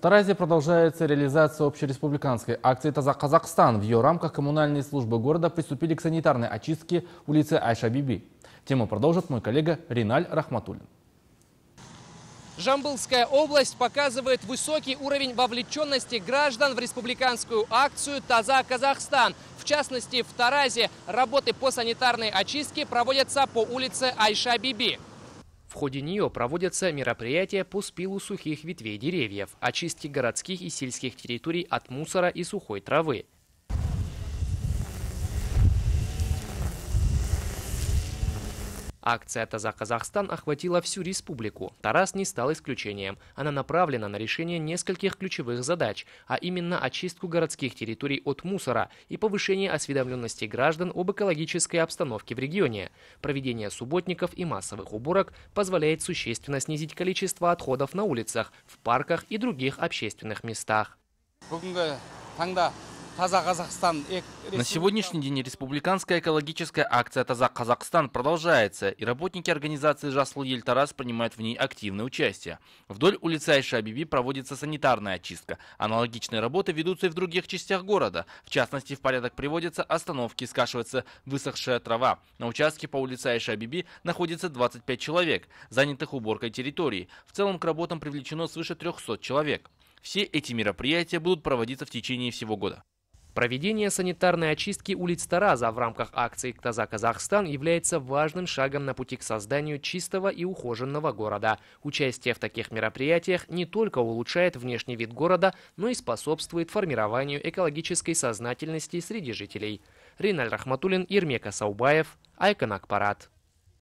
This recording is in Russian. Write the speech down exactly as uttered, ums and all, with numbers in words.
Таразе продолжается реализация общереспубликанской акции «Таза Казахстан». В ее рамках коммунальные службы города приступили к санитарной очистке улицы Айша Биби. Тему продолжит мой коллега Риналь Рахматуллин. Жамбылская область показывает высокий уровень вовлеченности граждан в республиканскую акцию «Таза Казахстан». В частности, в Таразе работы по санитарной очистке проводятся по улице Айша Биби. В ходе нее проводятся мероприятия по спилу сухих ветвей деревьев, очистке городских и сельских территорий от мусора и сухой травы. Акция «Таза Казахстан» охватила всю республику. Тараз не стал исключением. Она направлена на решение нескольких ключевых задач, а именно очистку городских территорий от мусора и повышение осведомленности граждан об экологической обстановке в регионе. Проведение субботников и массовых уборок позволяет существенно снизить количество отходов на улицах, в парках и других общественных местах. На сегодняшний день республиканская экологическая акция «Таза Казахстан» продолжается, и работники организации «Жасыл Ел Тараз» принимают в ней активное участие. Вдоль улицы Айша Биби проводится санитарная очистка. Аналогичные работы ведутся и в других частях города. В частности, в порядок приводятся остановки, скашивается высохшая трава. На участке по улице Айша Биби находится двадцать пять человек, занятых уборкой территории. В целом к работам привлечено свыше трёхсот человек. Все эти мероприятия будут проводиться в течение всего года. Проведение санитарной очистки улиц Тараза в рамках акции «Таза Казахстан» является важным шагом на пути к созданию чистого и ухоженного города. Участие в таких мероприятиях не только улучшает внешний вид города, но и способствует формированию экологической сознательности среди жителей. Риналь Рахматуллин, Ирмека Саубаев, Айкон Акпарат.